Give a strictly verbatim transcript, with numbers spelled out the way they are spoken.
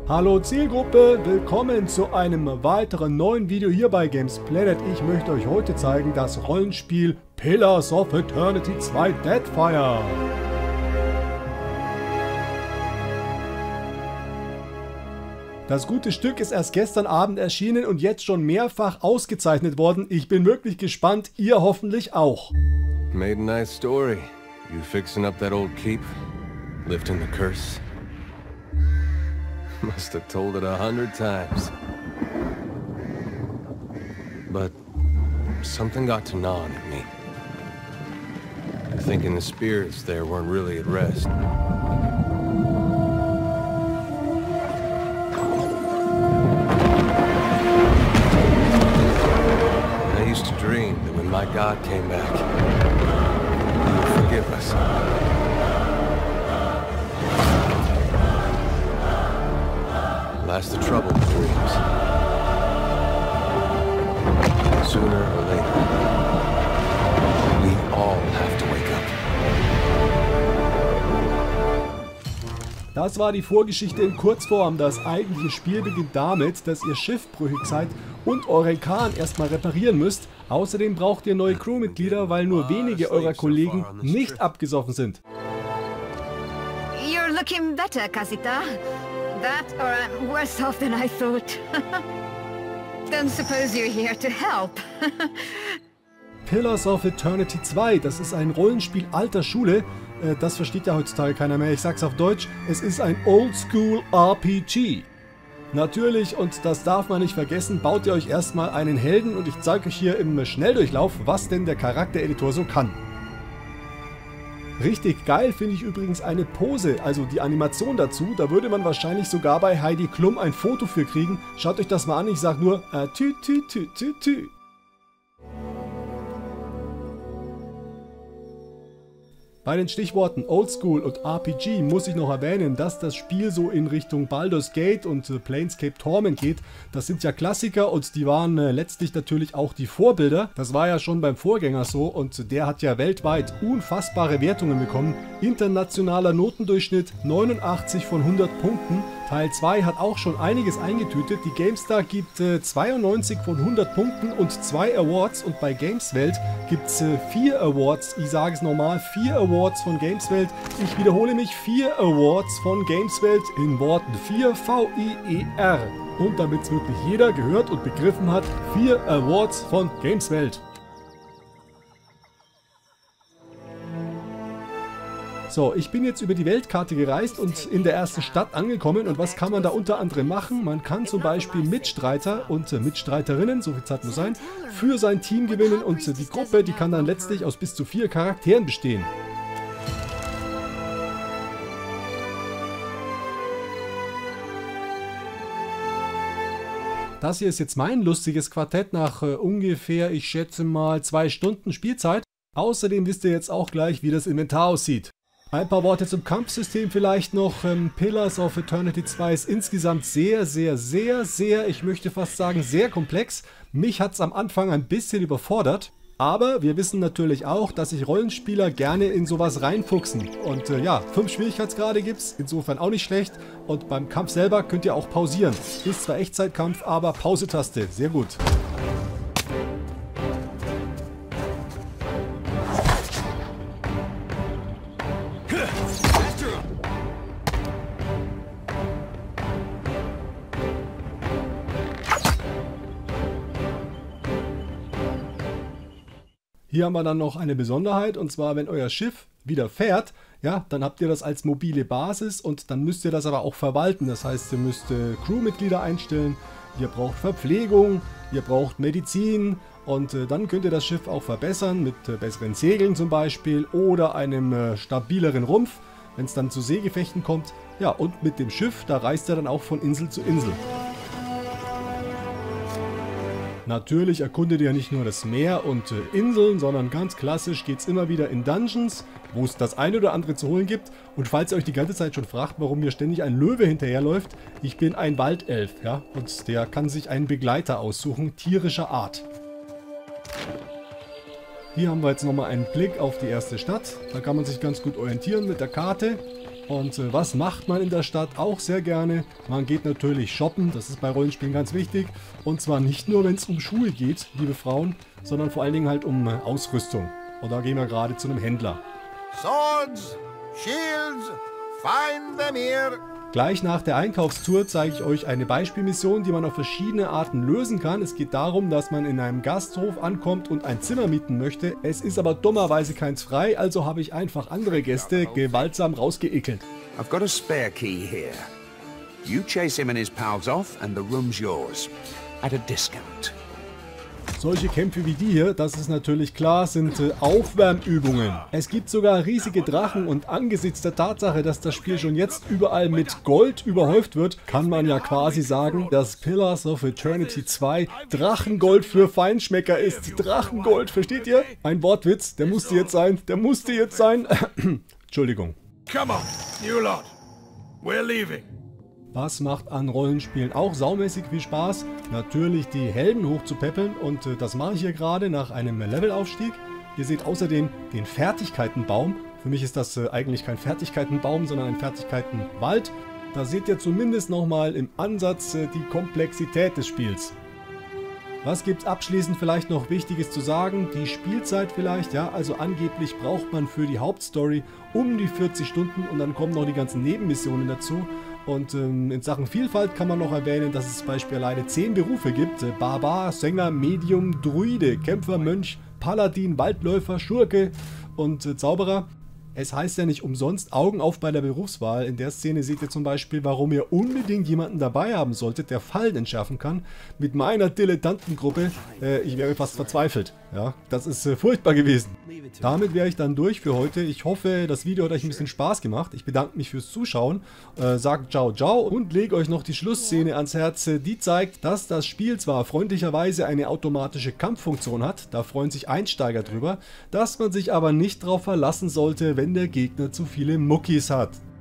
Hallo Zielgruppe, willkommen zu einem weiteren neuen Video hier bei Games Planet. Ich möchte euch heute zeigen das Rollenspiel Pillars of Eternity zwei Deadfire. Das gute Stück ist erst gestern Abend erschienen und jetzt schon mehrfach ausgezeichnet worden. Ich bin wirklich gespannt, ihr hoffentlich auch. Made a nice story. You fixing up that old keep? Lifting the curse? Must have told it a hundred times. But something got to gnawing at me. Thinking the spirits there weren't really at rest. I used to dream that when my God came back, he would forgive us. Last the trouble with dreams. Sooner or later, we all have to wake up. Das war die Vorgeschichte in Kurzform. Das eigentliche Spiel beginnt damit, dass ihr Schiff brüchig seid und euren Kahn erstmal reparieren müsst. Außerdem braucht ihr neue Crewmitglieder, weil nur wenige eurer Kollegen nicht abgesoffen sind. You're looking better, Casita. That or I'm worse off than I thought. Don't suppose you're here to help. Pillars of Eternity zwei, das ist ein Rollenspiel alter Schule. Äh, das versteht ja heutzutage keiner mehr. Ich sag's auf Deutsch. Es ist ein Oldschool R P G. Natürlich, und das darf man nicht vergessen, baut ihr euch erstmal einen Helden und ich zeige euch hier im Schnelldurchlauf, was denn der Charaktereditor so kann. Richtig geil finde ich übrigens eine Pose, also die Animation dazu. Da würde man wahrscheinlich sogar bei Heidi Klum ein Foto für kriegen. Schaut euch das mal an, ich sag nur äh, tü tü tü tü tü. Bei den Stichworten Oldschool und R P G muss ich noch erwähnen, dass das Spiel so in Richtung Baldur's Gate und äh, Planescape Torment geht. Das sind ja Klassiker und die waren äh, letztlich natürlich auch die Vorbilder. Das war ja schon beim Vorgänger so und der hat ja weltweit unfassbare Wertungen bekommen. Internationaler Notendurchschnitt neunundachtzig von hundert Punkten. Teil zwei hat auch schon einiges eingetütet. Die GameStar gibt äh, zweiundneunzig von hundert Punkten und zwei Awards und bei Gameswelt gibt es äh, vier Awards. Ich sage es nochmal, vier Awards von Gameswelt. Ich wiederhole mich, vier Awards von Gameswelt in Worten vier V I E R. Und damit es wirklich jeder gehört und begriffen hat, vier Awards von Gameswelt. So, ich bin jetzt über die Weltkarte gereist und in der ersten Stadt angekommen. Und was kann man da unter anderem machen? Man kann zum Beispiel Mitstreiter und Mitstreiterinnen, so viel Zeit muss sein, für sein Team gewinnen. Und die Gruppe, die kann dann letztlich aus bis zu vier Charakteren bestehen. Das hier ist jetzt mein lustiges Quartett nach äh, ungefähr, ich schätze mal, zwei Stunden Spielzeit. Außerdem wisst ihr jetzt auch gleich, wie das Inventar aussieht. Ein paar Worte zum Kampfsystem vielleicht noch. Ähm, Pillars of Eternity zwei ist insgesamt sehr, sehr, sehr, sehr, ich möchte fast sagen, sehr komplex. Mich hat es am Anfang ein bisschen überfordert. Aber wir wissen natürlich auch, dass sich Rollenspieler gerne in sowas reinfuchsen. Und äh, ja, fünf Schwierigkeitsgrade gibt es, insofern auch nicht schlecht. Und beim Kampf selber könnt ihr auch pausieren. Ist zwar Echtzeitkampf, aber Pause-Taste, sehr gut. Hier haben wir dann noch eine Besonderheit, und zwar, wenn euer Schiff wieder fährt, ja, dann habt ihr das als mobile Basis und dann müsst ihr das aber auch verwalten. Das heißt, ihr müsst äh, Crewmitglieder einstellen, ihr braucht Verpflegung, ihr braucht Medizin und äh, dann könnt ihr das Schiff auch verbessern mit äh, besseren Segeln zum Beispiel oder einem äh, stabileren Rumpf, wenn es dann zu Seegefechten kommt. Ja, und mit dem Schiff, da reist ihr dann auch von Insel zu Insel. Natürlich erkundet ihr nicht nur das Meer und äh, Inseln, sondern ganz klassisch geht es immer wieder in Dungeons, wo es das eine oder andere zu holen gibt. Und falls ihr euch die ganze Zeit schon fragt, warum mir ständig ein Löwe hinterherläuft, ich bin ein Waldelf, ja, und der kann sich einen Begleiter aussuchen, tierischer Art. Hier haben wir jetzt nochmal einen Blick auf die erste Stadt. Da kann man sich ganz gut orientieren mit der Karte. Und äh, was macht man in der Stadt auch sehr gerne? Man geht natürlich shoppen, das ist bei Rollenspielen ganz wichtig. Und zwar nicht nur, wenn es um Schuhe geht, liebe Frauen, sondern vor allen Dingen halt um äh, Ausrüstung. Und da gehen wir gerade zu einem Händler. Swords, shields, find them here. Gleich nach der Einkaufstour zeige ich euch eine Beispielmission, die man auf verschiedene Arten lösen kann. Es geht darum, dass man in einem Gasthof ankommt und ein Zimmer mieten möchte. Es ist aber dummerweise keins frei, also habe ich einfach andere Gäste gewaltsam rausgeekelt. I've got a spare key here. You chase him and his pals off and the room's yours. At a discount. Solche Kämpfe wie die hier, das ist natürlich klar, sind äh, Aufwärmübungen. Es gibt sogar riesige Drachen und angesichts der Tatsache, dass das Spiel schon jetzt überall mit Gold überhäuft wird, kann man ja quasi sagen, dass Pillars of Eternity zwei Drachengold für Feinschmecker ist. Drachengold, versteht ihr? Ein Wortwitz, der musste jetzt sein, der musste jetzt sein. Entschuldigung. Come on, you lot. We're leaving. Was macht an Rollenspielen auch saumäßig viel Spaß? Natürlich die Helden hochzupäppeln und äh, das mache ich hier gerade nach einem Levelaufstieg. Ihr seht außerdem den Fertigkeitenbaum. Für mich ist das äh, eigentlich kein Fertigkeitenbaum, sondern ein Fertigkeitenwald. Da seht ihr zumindest nochmal im Ansatz äh, die Komplexität des Spiels. Was gibt es abschließend vielleicht noch Wichtiges zu sagen? Die Spielzeit vielleicht, ja, also angeblich braucht man für die Hauptstory um die vierzig Stunden und dann kommen noch die ganzen Nebenmissionen dazu. Und ähm, in Sachen Vielfalt kann man noch erwähnen, dass es zum Beispiel alleine zehn Berufe gibt. Äh, Barbar, Sänger, Medium, Druide, Kämpfer, Mönch, Paladin, Waldläufer, Schurke und äh, Zauberer. Es heißt ja nicht umsonst Augen auf bei der Berufswahl. In der Szene seht ihr zum Beispiel, warum ihr unbedingt jemanden dabei haben solltet, der Fallen entschärfen kann. Mit meiner Dilettantengruppe, äh, ich wäre fast verzweifelt. Ja, das ist äh, furchtbar gewesen. Damit wäre ich dann durch für heute. Ich hoffe, das Video hat euch ein bisschen Spaß gemacht. Ich bedanke mich fürs Zuschauen, äh, sagt ciao ciao und lege euch noch die Schlussszene ans Herz. Die zeigt, dass das Spiel zwar freundlicherweise eine automatische Kampffunktion hat, da freuen sich Einsteiger drüber, dass man sich aber nicht darauf verlassen sollte, wenn der Gegner zu viele Muckis hat.